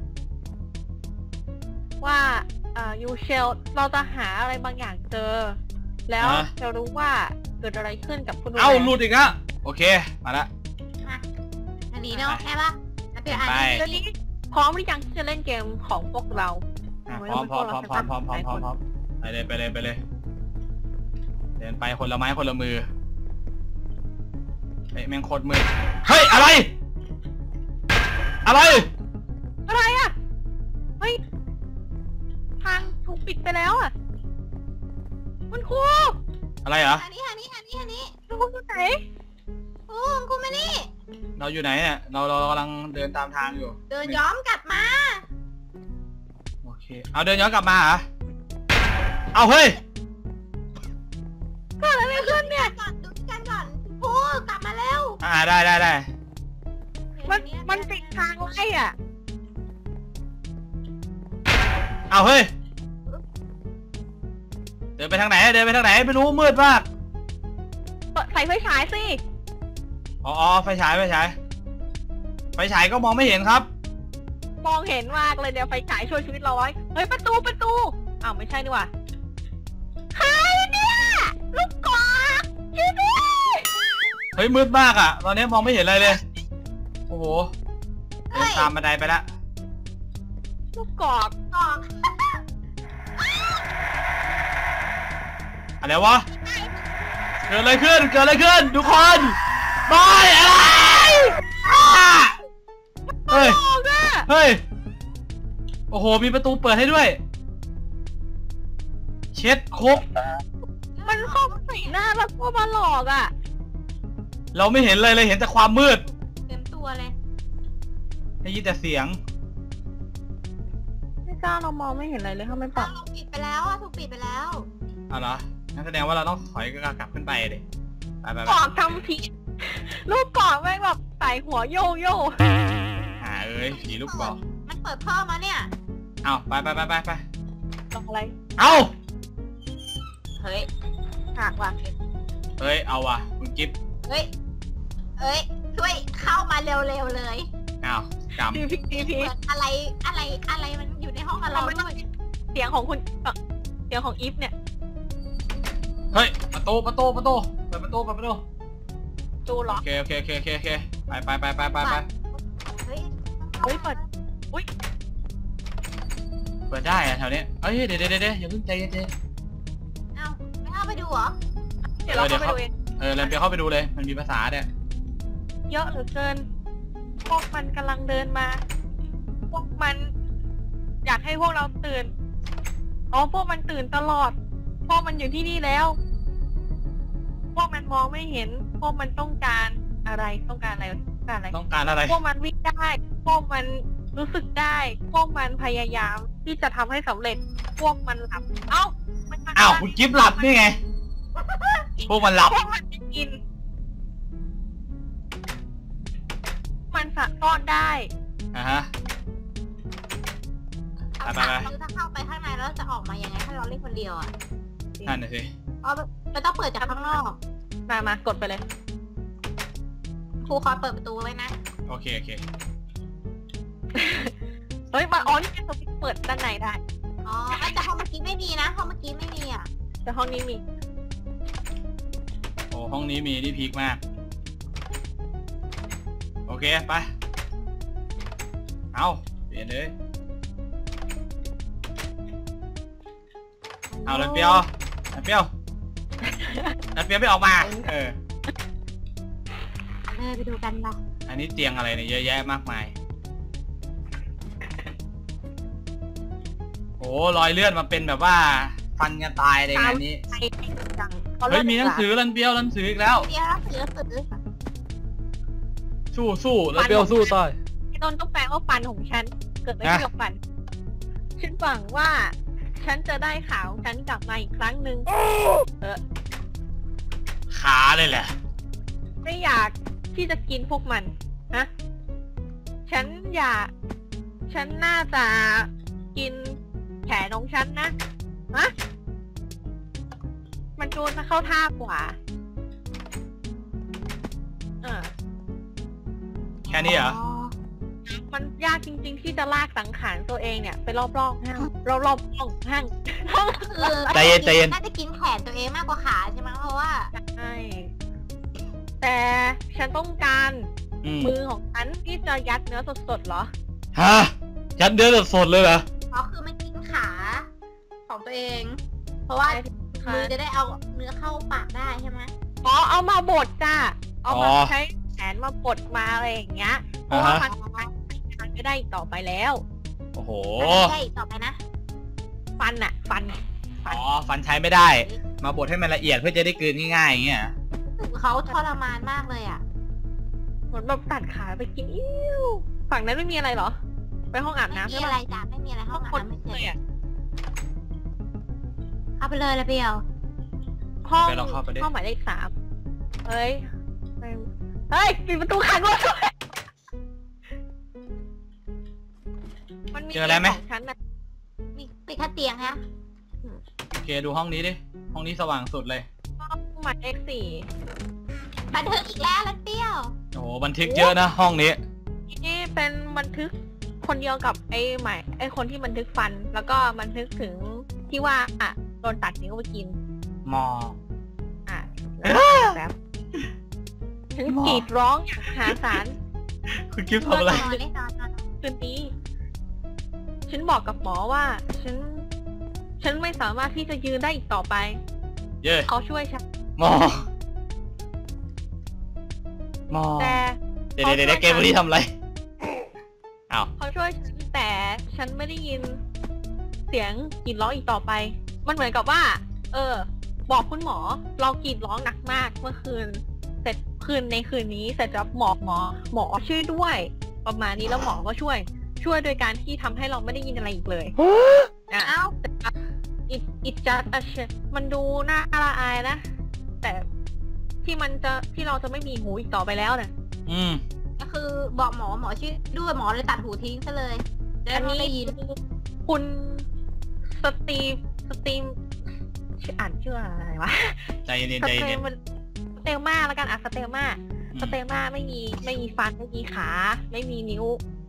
ว่ายูเชลเราจะหาอะไรบางอย่างเจอ แล้วจะรู้ว่าเกิดอะไรขึ้นกับคุณเอ้าหลุดอีกแล้วโอเคมาละอันนี้เนาะใช่ปะเดี๋ยวอ่านไปตอนนี้พร้อมหรือยังที่จะเล่นเกมของพวกเราพร้อมไปเลยเดินไปคนละไม้คนละมือเฮ้ยแม่งโคตรมือเฮ้ยอะไรอ่ะเฮ้ยทางถูกปิดไปแล้วอ่ะคุณครูอะไรเหรออันนี้คุณครูอยู่ไหนโอ้กูมานี่เราอยู่ไหนเนี่ยเรากำลังเดินตามทางอยู่เดินย้อมกลับมาโอเคเอาเดินย้อนกลับมาเหรอเอาเฮ้ยเกิดอะไรขึ้นเนี่ยดูกันก่อนพูกลับมาเร็วได้มันติดทางไล่อ่ะเอาเฮ้ยเดินไปทางไหนไม่รู้มืดมากใส่ไฟฉายสิอ๋อไฟฉายก็มองไม่เห็นครับมองเห็นมากเลยเดี๋ยวไฟฉายช่วยชีวิตเราไว้เฮ้ยประตูอ้าวไม่ใช่นี่หว่าใครเนี่ยลูกกอกช่วยด้วยเฮ้ยมืดมากอ่ะตอนนี้มองไม่เห็นอะไรเลยโอ้โหเดินตามบันไดไปละลูกกอกอะไรวะเกิดอะไรขึ้นทุกคนบายอะไรเฮ้ยโอ้โหมีประตูเปิดให้ด้วยเช็ดคกมันเข้ามาใส่หน้าแล้วก็มาหลอกอ่ะเราไม่เห็นเลยเห็นแต่ความมืดเต็มตัวเลยได้ยินแต่เสียงไม่กล้าเรามองไม่เห็นอะไรเลยทำไมปรับถูกปิดไปแล้วถูกปิดไปแล้วเอาเหรอนั่นแสดงว่าเราต้องถอยกลับขึ้นไปเลยไปกอกทำผิดลูกกอกแม่งแบบใส่หัวโยโย่ผีลูกบอกมันเปิดเพิ่มมาเนี่ยเอาไปลองอะไรเอาเฮ้ยหักว่ะเฮ้ยเอาว่ะคุณกิฟต์เฮ้ยช่วยเข้ามาเร็วๆเลยอ้าวกดีพีเหมือนอะไรมันอยู่ในห้องกับเราด้วยเสียงของคุณเสียงของอีฟเนี่ยำเฮ้ยประตูเปิดประตูดูหรอโอเคไปเฮ้ยเฮ้ยเปิดเปิดได้อะแถวนี้เอ้ยเดี๋ยวอย่าเพิ่งใจเย็นเอ้าไม่เข้าไปดูเหรอเดี๋ยวเราเข้าไปดูเองเรนเปียเข้าไปดูเลยมันมีภาษาเนี่ยเยอะเหลือเกินพวกมันกำลังเดินมาพวกมันอยากให้พวกเราตื่นพวกมันตื่นตลอดพวกมันอยู่ที่นี่แล้วพวกมันมองไม่เห็นพวกมันต้องการอะไรพวกมันวิ่งได้พวกมันรู้สึกได้พวกมันพยายามที่จะทำให้สำเร็จพวกมันหลับคุณกิฟต์หลับนี่ไงพวกมันหลับพวกมันกินมันสะซ่อนได้ฮะคำถามคือถ้าเข้าไปข้างในแล้วจะออกมายังไงถ้าเราเล่นคนเดียวอ่ะสินั่นน่ะสิอ๋อมันต้องเปิดจากข้างนอกมากดไปเลยครูคอยเปิดประตูไว้นะโอเคโอเคเฮ้ยมาอ๋อนี่เป็นสวิตช์เปิดด้านในได้อ๋อแต่ห้องเมื่อกี้ไม่มีนะห้องเมื่อกี้ไม่มีอ่ะแต่ห้องนี้มีโอ้ห้องนี้มีที่พีคมากโอเคไปเอาเปลี่ยนเลยเอาเลยเปียวเปียวไม่ออกมาไปดูกันละอันนี้เตียงอะไรเนี่ยเยอะแยะมากมายโอ้รอยเลือดมาเป็นแบบว่าฟันกันตายเลยงานนี้ไอ้จังเฮ้ยมีหนังสือรันเปียวหนังสืออีกแล้วเดี๋ยวหนังสือสู้รันเปียวสู้ตายไอ้ต้นต้องแปลว่าฟันของฉัน เกิดอะไรขึ้นกับฟัน ฉันหวังว่า ฉันจะได้ข่าวฉันกลับมาอีกครั้งหนึ่งขาเลยแหละไม่อยากที่จะกินพวกมันฮะฉันน่าจะกินแขนของฉันนะฮะมันดูจะเข้าท่ากว่าแค่นี้เหรอมันยากจริงๆที่จะลากสังขารตัวเองเนี่ยไปรอบๆห้างรอบๆห้องห้างคือใจเย็นน่าจะกินแขนตัวเองมากกว่าขาใช่ไหมเพราะว่าใช่แต่ฉันต้องการมือมือของฉันที่จะยัดเนื้อสดๆเหรอฮะยัดเนื้อสดเลยเหรอเพราะคือมันกินขาของตัวเอง เพราะว่ามือจะได้เอาเนื้อเข้าปากได้ใช่ไหมอ๋อเอามาบดจ้ะเอามาใช้แขนมาบดมาอะไรอย่างเงี้ยเพราะว่ามันไม่ได้อีกต่อไปแล้วโอ้โหใช่ต่อไปนะฟันอ๋อฟันใช้ไม่ได้ มาบดให้มันละเอียดเพื่อจะได้กลืนง่ายๆอย่างเงี้ยเขาทรมานมากเลยอ่ะเหมือนแบบตัดขาไปกินอิ่วฝั่งนั้นไม่มีอะไรเหรอ ไปห้องอาบไม่น้ำมีใช่อะไหมไรจ้ะไม่มีอะไรห้องอาบคนน้ำไม่เลเสร็ยจอ่ะเข้าไปเลยละเปียวห้องไปลองเข้าไปดิห้องหมายเลข3เฮ้ยปิดประตูขังรถด้วยมันมีเจออะไรไหมของฉันน่ะมีติดแค่เตียงฮะโอเคดูห้องนี้ดิห้องนี้สว่างสุดเลยห้องหมายเลข4 บันทึกอีกแล้วละเปียวโอ้โหบันทึกเยอะนะห้องนี้นี่เป็นบันทึกคนเดียวกับไอ้คนที่บันทึกฟัน แล้วก็บันทึกถึงที่ว่าโดนตัดนิ้วไปกินมอแบบฉันกรีดร้องอย่างหาสารคุณกิฟต์ทำอะไรนอนคืนนี้ฉันบอกกับหมอว่าฉันไม่สามารถที่จะยืนได้อีกต่อไปเย้เขาช่วยฉันมอแต่เดี๋ยวเกมวันนี้ทำอะไรอ้าวเขาช่วยฉันแต่ฉันไม่ได้ยินเสียงกรีดร้องอีกต่อไป มันเหมือนกับว่า บอกคุณหมอเรากรีดร้องหนักมากเมื่อคืนเสร็จในคืนนี้เสร็จแล้วหมอช่วยด้วย ประมาณนี้แล้วหมอก็ช่วยโดยการที่ทำให้เราไม่ได้ยินอะไรอีกเลยเอ้า it just a shit มันดูน่าละอายนะ แต่ที่เราจะไม่มีหูอีกต่อไปแล้วนะก็คือบอกหมอชื่อด้วยหมอเลยตัดหูทิ้งซะเลยจะอันไม่นี้ได้ยินคุณสตีมอ่านชื่ออะไรวะใจเย็นสเตลมาแล้วกันสเตลมาไม่มีฟันไม่มีขาไม่มีนิ้ว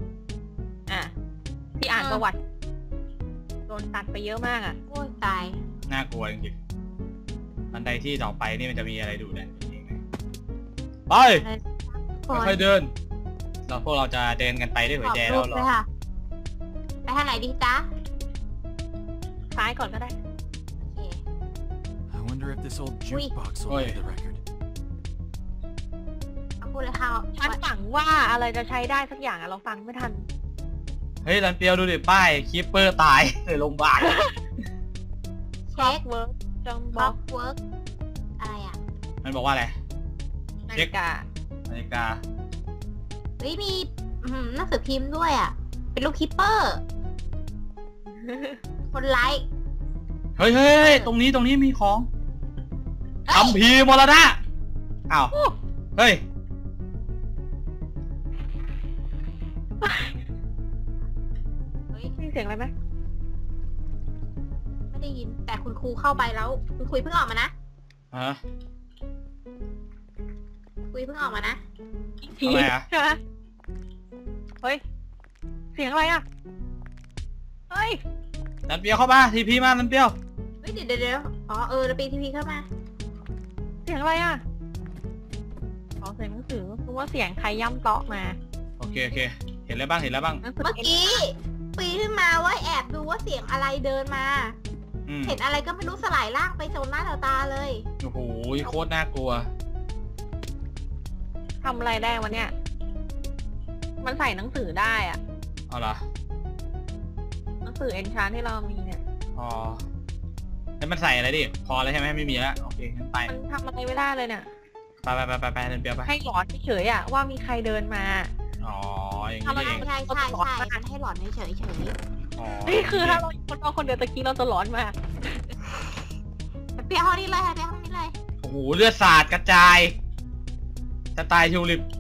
ที่อ่านประวัติโดนตัดไปเยอะมากอ่ะโอ้ยตายน่ากลัวจริงๆบันไดที่ต่อไปนี่มันจะมีอะไรดูเนี่ยไปค่อยๆเดินพวกเราจะเดินกันไปด้วยหัวใจแล้วหรอไปทางไหนดีจ๊ะซ้ายก่อนก็ได้โอเค I wonder if this old jukebox will play the record. เอาพูดเลยค่ะฉันฝังว่าอะไรจะใช้ได้สักอย่างเราฟังไม่ทันเฮ้ยรันเปียวดูดิป้ายคิปเปอร์ตายในโรงพยาบาลเช็คเวิร์กจังบบ ล็ออก กเวิร์กอะไรอ่ะมันบอกว่าอะไรนาฬิกานาฬิกาเฮ้ยมีหนังสือพิมพ์ด้วยอ่ะ เป็นรูปคิปเปอร์ คนไลค์เฮ้ยตรงนี้มีของคัมภีร์มรณะอ้าวเฮ้ยเฮ้ยมีเสียงอะไรไหมไม่ได้ยินแต่คุณครูเข้าไปแล้วคุณครูเพิ่งออกมานะฮะคุยเพิ่งออกมานะผีทำไมอะใช่ไหมเฮ้ย เสียงอะไรอ่ะ เฮ้ยนันเปียวเข้ามาทีพีมานันเปียวเฮ้ยเดี๋ยวอ๋อเราปีทีพีเข้ามาเสียงอะไรอ่ะอ๋อเสียงหนังสือรู้ว่าเสียงใครย่ำเตาะมาโอเคเห็นแล้วบ้างเมื่อกี้ปีขึ้นมาว่าแอบดูว่าเสียงอะไรเดินมาอืมเห็นอะไรก็ไม่รู้สลายร่างไปจนหน้าตาเลยโอ้โหโคตรน่ากลัวทำอะไรได้วะเนี่ย มันใส่หนังสือได้อ่ะเอาล่ะหนังสือเอนชานที่เรามีเนี่ยอ๋อแล้วมันใส่อะไรดิพอแล้วใช่ไหมไม่มีแล้วโอเคงั้นไปมันทำอะไรไม่ได้เลยเนี่ยไปนันเปียวไปให้หลอนเฉยๆอ่ะว่ามีใครเดินมาอ๋ออย่างทำไมนี้เองใช่มันให้หลอนเฉยอ๋อนี่คือถ้าเราคนเราคนเดียวตะกี้เราจะหลอนมากเปียห้องนี้เลยค่ะเปียห้องนี้เลยโอ้โหเลือดสาดกระจายสไตล์ทิวลิป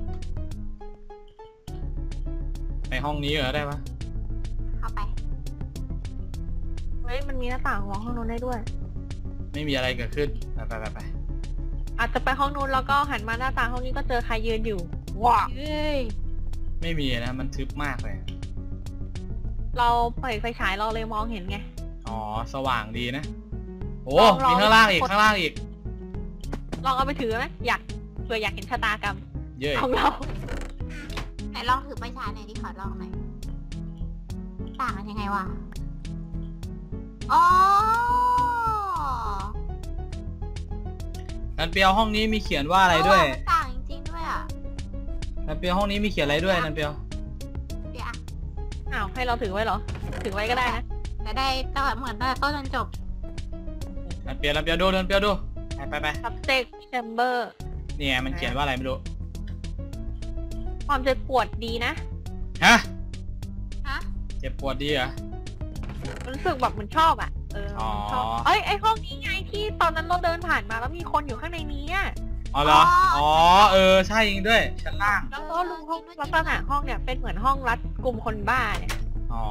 ในห้องนี้เหรอได้ปะเข้าไปเฮ้ยมันมีหน้าต่างมองห้องนู้นได้ด้วยไม่มีอะไรเกิดขึ้นไปอาจจะไปห้องนู้นแล้วก็หันมาหน้าต่างห้องนี้ก็เจอใครยืนอยู่ ว้าวเฮ้ยไม่มีนะมันทึบมากเลยเราเปิดไฟฉายเราเลยมองเห็นไงอ๋อสว่างดีนะโอ้ลองมีข้างล่างอีกลองเอาไปถือไหมเผื่ออยากเห็นชะตากรรมเย้ยของเราไหนลองถือไปฉายหน่อยดิขอลองหน่อยต่างกันยังไงวะอ๋อนันเปียวห้องนี้มีเขียนว่าอะไรด้วยต่างจริงๆด้วยอ่ะนันเปียวห้องนี้มีเขียนอะไรด้วยนันเปียวเปียอ้าวให้เราถือไว้เหรอ ถือไว้ก็ได้นะแต่ได้ตั้งแต่เหมือนตั้งแต่ต้นจนจบนันเปียวดูนันเปียวดูไป subject chamber เนี่ยมันเขียนว่าอะไรไม่รู้ความเจ็บปวดดีนะฮะฮะเจ็บปวดดีเหรอรู้สึกแบบเหมือนชอบอ่ะอ๋อชอบเอ้ยไอห้องนี้ไงที่ตอนนั้นเราเดินผ่านมาแล้วมีคนอยู่ข้างในนี้อ่ะอ๋อเหรออ๋อใช่จริงด้วยชั้นล่างแล้วก็ลุงห้องลักษณะห้องเนี่ยเป็นเหมือนห้องรัดกลุ่มคนบ้าเนี่ยอ๋อ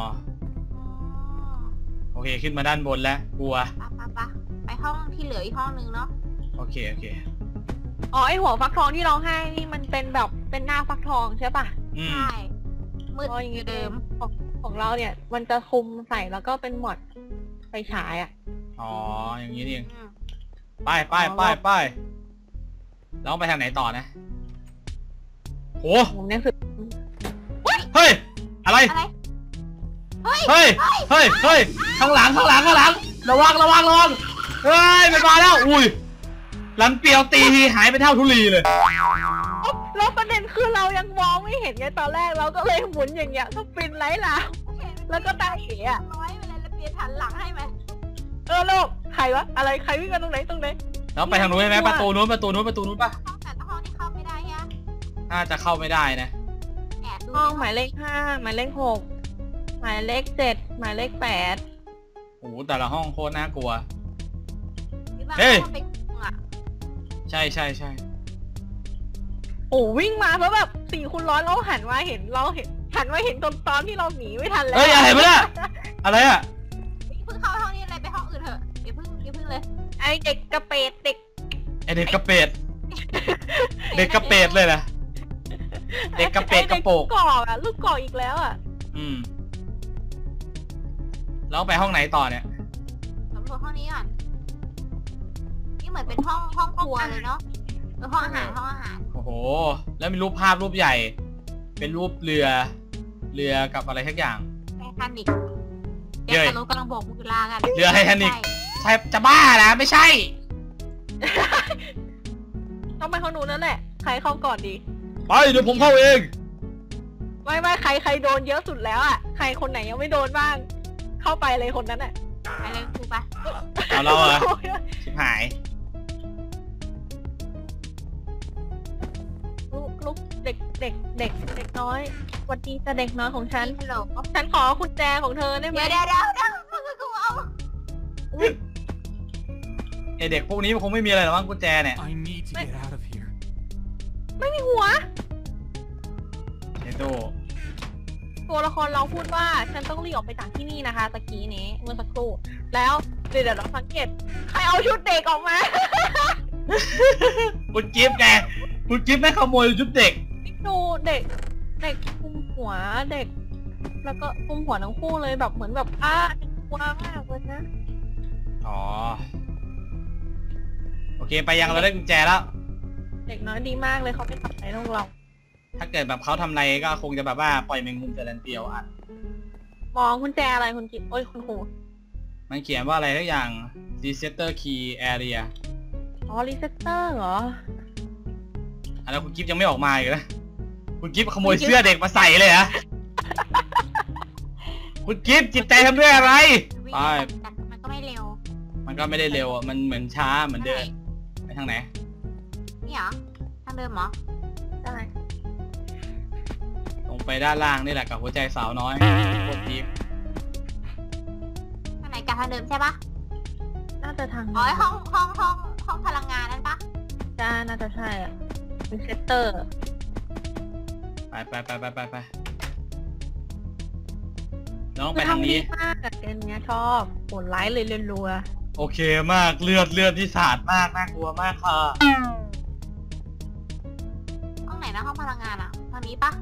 โอเคขึ้นมาด้านบนแล้วกลัวปะไปห้องที่เหลืออีกห้องนึงเนาะโอเคอ๋อไอหัวฟักทองที่เราให้นี่มันเป็นแบบเป็นหน้าฟักทองใช่ปะอืมใช่มืดอ๋ออย่างเดิมของเราเนี่ย มันจะคุมใส่แล้วก็เป็นหมอดไฟฉายอ่ะอ๋ออย่างนี้นี่เองอืมไปแล้วไปทางไหนต่อนะโหผมเนี่ยคือเฮ้ยอะไรอะไรเฮ้ยเฮ้ยข้างหลังระวังเฮ้ยมันมาแล้วอุ้ยลันเปียวตีทีหายไปเท่าทุลีเลยแล้วประเด็นคือเรายังมองไม่เห็นไงตอนแรกเราก็เลยหมุนอย่างเงี้ยก็ปินไร้หลาวแล้วก็ตาเอ๋อะน้อยไปเลยแล้วเปียหันหลังให้ไหมโลกใครวะอะไรใครวิ่งกันตรงไหนแล้วไปทางนู้นใช่ไหมประตูนู้นป่ะห้องแต่ห้องที่เข้าไม่ได้ฮะน่าจะเข้าไม่ได้นะแอบดูห้องหมายเลข5หมายเลข6หมายเลข7หมายเลข8 โอ้โหแต่ละห้องโคตรน่ากลัวที่บ้านเฮ้ยห้องเป็นห้องอ่ะใช่โอ้วิ่งมาเพราะแบบ4x100เราหันมาเห็นตอนที่เราหนีไม่ทันแล้วเฮ้ยอะไรวะเนี่ยอะไรอะเพิ่งเข้าห้องนี้เลยไปห้องอื่นเถอะอย่าเพิ่งเลยไอเด็กกระเปดเด็กไอเด็กกระเป็ดเด็กกระเป็ดเลยนะเด็กกระเป็ดกระโปกลูกกอกอะลูกกอกอีกแล้วอะอืมแล้วไปห้องไหนต่อเนี่ยสำรวจห้องนี้ก่อนนี่เหมือนเป็นห้องครัวเลยเนาะห้องอาหารโอ้โหแล้วมีรูปภาพรูปใหญ่ เป็นรูปเรือกับอะไรทักอย่างไททานิกเย้ยเด็กกำลังโบกมือลากันเรือไททานิก ใช่จะบ้านะไม่ใช่ต้องไปห้องนู้นนั่นแหละใครเข้าก่อนดีไปเดี๋ยวผมเข้าเองไม่ใครโดนเยอะสุดแล้วอะใครคนไหนยังไม่โดนบ้าง เข้าไปเลยคนนั้นอะไปเลยครูไปเอาเราเหรอชิบหายลูกเด็กน้อยสวัสดีจ้ะเด็กน้อยของฉันฮัลโหลฉันขอกุญแจของเธอได้ไหมเดี๋ยวครูเอาไอเด็กพวกนี้มันคงไม่มีอะไรหรอกมั้งกุญแจเนี่ย I need to get out of here. ไม่มีหัวเอโดตัวละครเราพูดว่าฉันต้องรีบออกไปจากที่นี่นะคะตะกี้นี้เมื่อสักครู่แล้วเดี๋ยวเราสังเกตใครเอาชุดเด็กออกมาคุณกิฟต์ไงคุณกิฟต์ไม่ขโมยชุดเด็กดูเด็กคุมหัวเด็ก แล้วก็คุมหัวทั้งคู่เลยแบบเหมือนแบบกลัวมากเลยนะอ๋อโอเคไปยังเราได้กุญแจแล้วเด็กน้อยดีมากเลยเขาไม่ทำอะไรพวกเราถ้าเกิดแบบเขาทำอะไรก็คงจะแบบว่าปล่อยแมงมุมแต่ลันเปียวอ่ะมองกุญแจอะไรคุณกิ๊บโอ้ยคุณครูมันเขียนว่าอะไรทุกอย่าง resetter key area อ๋อรีเซตเตอร์เหรออันนั้นคุณกิฟต์ยังไม่ออกมาอีกนะคุณกิฟต์ขโมยเสื้อเด็กมาใส่เลยเหรอ คุณกิฟต์จิตใจทำด้วยอะไรวิ่งไปแต่มันก็ไม่เร็วมันก็ไม่ได้เร็วอ่ะมันเหมือนช้าเหมือนเดินไปทางไหนนี่เหรอทางเดิมเหรอได้ลงไปด้านล่างนี่แหละกับหัวใจสาวน้อยโคตรดีทางไหนกับทางเดิมใช่ปะน่าจะทางอ๋อห้องพลังงานนั่นปะจ้าน่าจะใช่อะรีเซตเตอร์ไปน้องไปทางนี้มากเกมเนี้ยชอบโหดไลท์เลยรัวโอเคมากเลือดที่สาดมากน่ากลัวมากค่ะห้องไหนนะห้องพลังงานอะทางนี้ปะ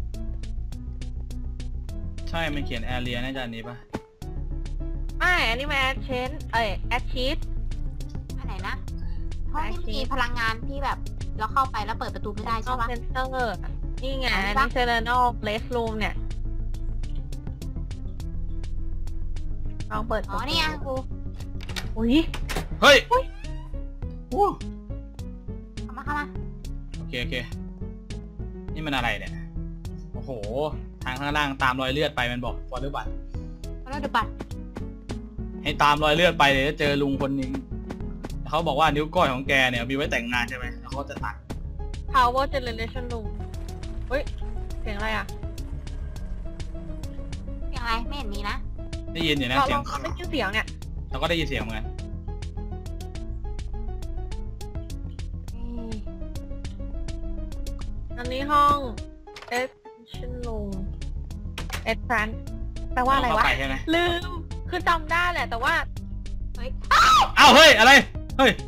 ใช่มันเขียนแอเรียน่าจะอันนี้ปะๆไม่อันนี้มาแอดเชนแอดชีตอันไหนนะห้องที่มีพลังงานที่แบบเราเข้าไปแล้วเปิดประตูไม่ได้นใช่อกปะเซนเซอร์นี่ไงอันนี้นี่ปะเซเลนอลเลสรูมเนี่ยลองเปิดอ๋อนี่ไงกูอุ้ยเฮ้ยเข้ามาโอเคนี่มันอะไรเนี่ยโอ้โหทางข้างล่างตามรอยเลือดไปมันบอกฟอร์ดบัตแล้วเดี๋ยวบัตรให้ตามรอยเลือดไปเลยจะเจอลุงคนนึงเขาบอกว่านิ้วก้อยของแกเนี่ยมีไว้แต่งงานใช่ไหมแล้วเขาจะตัด power generation room เฮ้ยเสียงอะไรอ่ะเสียงอะไรไม่เห็นมีนะได้ยินอยู่นะเราเสียงไม่ยินเสียงเนี่ยเราก็ได้ยินเสียงเหมือนกันอันนี้ห้อง extension room extract แปลว่าอะไรวะเข้าไปใช่ไหมลืม คือจำได้แหละ แต่ว่าเฮ้ยอ้าวเฮ้ยอะไรเฮ้ย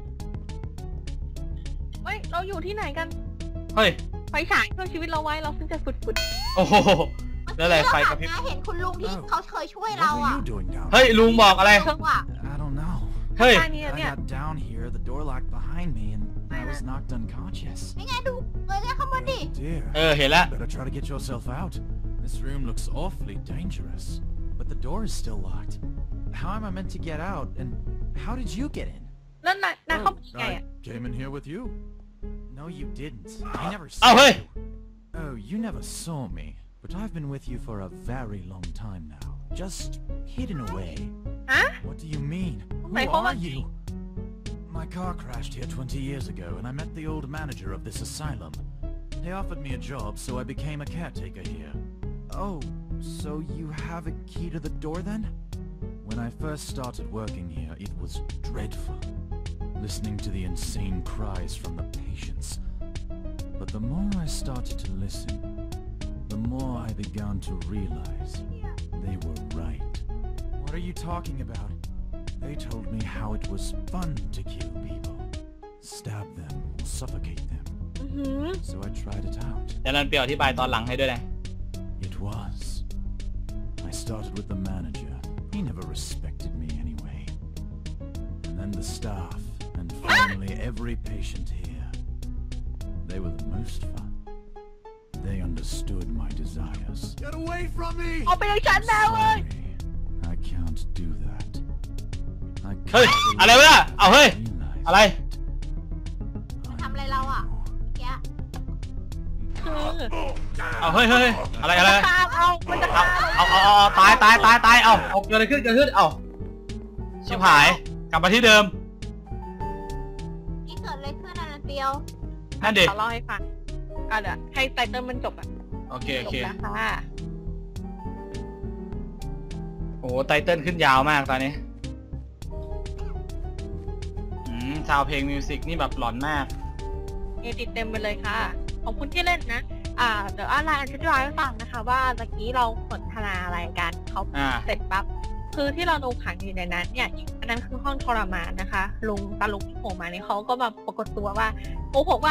เฮ้ย เราอยู่ที่ไหนกันเฮ้ยไฟฉายช่วยชีวิตเราไว้ เราเพิ่งจะฝึดโอ้โหแล้วอะไรไฟกระพริบเห็นคุณลุงที่เขาเคยช่วย What เรา were อ่ะ you doing down เฮ้ยลุงบอกอะไรเพิ่งว่ะ there? I don't know. เฮ้ยๆใช่เนี่ย I เนี่ย got down here, the door locked behind me, and I was knocked unconscious. นี่ไงดูเลยข้างบนดิ Dear. เห็นแล้ว Better try to get yourself out. This room looks awfully dangerous. But the door is still locked. How am I meant to get out? And how did you get in? แล้วนายเข้าไปยังไง I อ่ะ came in here with you. No, you didn't. I never saw Oh, hey! you. Oh, you never saw me. But I've been with you for a very long time now. Just hidden away. ฮะ What do you mean? Who Mày không are ăn you? My car crashed here 20 years ago, and I met the old manager of this asylum. They offered me a job, so I became a caretaker here. Oh, so you have a key to the door then? When I first started working here, it was dreadful. Listening to the insane cries from the patients. But the more I started to listen, the more I began to realize they were right. What are you talking about? They told me how it was fun to kill people. Stab them or suffocate them. อือหือ So I tried it out. แต่รันเปียวอธิบายตอนหลังให้ด้วยนะ It was. I started with the manager. He never respected me anyway. And then the staff, and finally every patient here. They were the most fun. They understood my desires. Get away from me! ออกไปจากฉันแล้วเว้ย Sorry. I can't do that. I เฮ้ย can't อะไรวะเนี่ยเอาเฮ้ย realize อะไร it. ทำอะไรเราอ่ะแกคือเอาเฮ้ยอะไรมันจะฆ่าเอามันจะฆ่าเอาตายเอาเกิดอะไรขึ้นเอาชิบหายกลับมาที่เดิมนี่เกิดอะไรขึ้นอะนันเปียวนั่นดิเขาเล่าให้ฟังเดี๋ยวให้ไตเติ้ลมันจบอ่ะโอเคจบแล้วค่ะโอ้โหไตเติ้ลขึ้นยาวมากตอนนี้ซาวเพลงมิวสิกนี่แบบหลอนมากติดเต็มไปเลยค่ะ ขอบคุณที่เล่นนะ เดี๋ยวอะไรอธิบายให้ฟังนะคะว่าตะกี้เราสนทนาอะไรกันเขาอ่าเสร็จปั๊บคือที่เราโดนขังอยู่ในนั้นเนี่ยอันนั้นคือห้องทรมานนะคะลุงตาลุกที่โผล่มาเนี่ยเขาก็มาปรากฏตัวว่าโอ้ผมว่า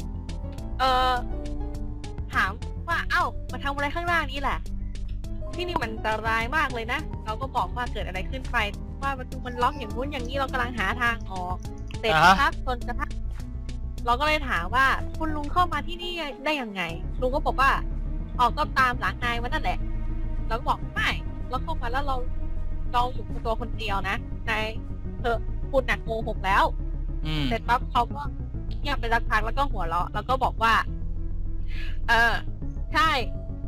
ถามว่าเอ้ามาทำอะไรข้างล่างนี่แหละที่นี่มันอันตรายมากเลยนะเราก็บอกว่าเกิดอะไรขึ้นไปว่าประตูมันล็อกอย่างนู้นอย่างนี้เรากำลังหาทางออกเสร็จครับจนกระทั่งเราก็เลยถามว่าคุณลุงเข้ามาที่นี่ได้ยังไงลุงก็บอกว่าออกก็ตามหลังนายมานั่นแหละเราก็บอกไม่เราเข้ามาแล้วเราอยู่ตัวคนเดียวนะนายคุณหนักโกหกแล้วเสร็จปั๊บเขาก็เงียบไปสักพักแล้วก็หัวเราะแล้วก็บอกว่าใช่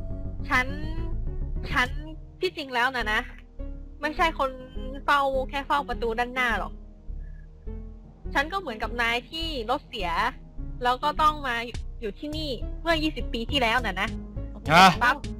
ฉันที่จริงแล้วนะไม่ใช่คนแค่เฝ้าประตูด้านหน้าหรอกฉันก็เหมือนกับนายที่รถเสียแล้วก็ต้องมาอยู่ที่นี่เมื่อ20 ปีที่แล้วนะเสร็จ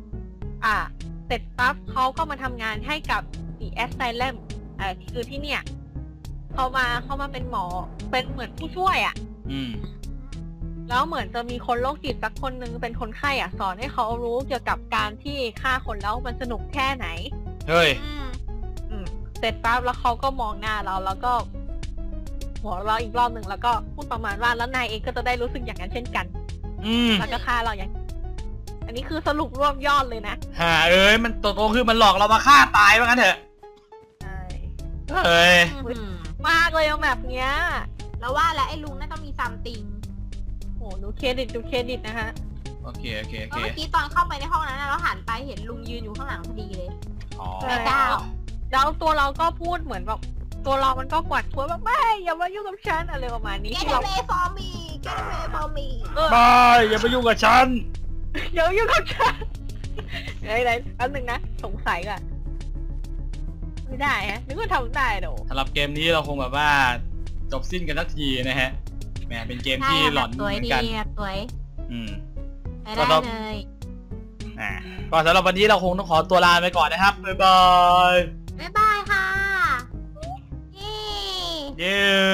ปั๊บเขาก็มาทำงานให้กับThe Asylum คือที่เนี่ยเขามาเป็นหมอเป็นเหมือนผู้ช่วยแล้วเหมือนจะมีคนโรคจิตสักคนนึงเป็นคนไข้สอนให้เขารู้เกี่ยวกับการที่ฆ่าคนแล้วมันสนุกแค่ไหนเฮ้ยเสร็จปั๊บแล้วเขาก็มองหน้าเราแล้วก็หัวเราะอีกรอบหนึ่งแล้วก็พูดประมาณว่าแล้วนายเองก็จะได้รู้สึกอย่างนั้นเช่นกันแล้วก็ฆ่าเราอย่างอันนี้คือสรุปรวบยอดเลยนะมันตกลงคือมันหลอกเรามาฆ่าตายว่างั้นเถอะใช่มากเลยแบบเนี้ยแล้วว่าแล้วไอ้ลุงน่าต้องมีซัมติงโหดูเครดิตนะคะโอเคเมื่อกี้ตอนเข้าไปในห้องนั้นเราหันไปเห็นลุงยืนอยู่ข้างหลังพอดีเลยแล้วตัวเราก็พูดเหมือนแบบตัวเรามันก็กวัดหัวแบบไม่อย่ามายุ่งกับฉันอะไรประมาณนี้ Get away from me Get away from me ไม่อย่ามายุ่งกับฉันอย่ายุ่งกับฉันอะไรอันหนึ่งนะสงสัยก่อนไม่ได้ฮะนึกว่าทำได้เดี๋ยวสำหรับเกมนี้เราคงแบบว่าจบสิ้นกันสักทีนะฮะแหมเป็นเกมที่หลอนเหมือนกันสวยไปได้เลยก็สำหรับวันนี้เราคงต้องขอตัวลาไปก่อนนะครับบ๊ายบายค่ะเย้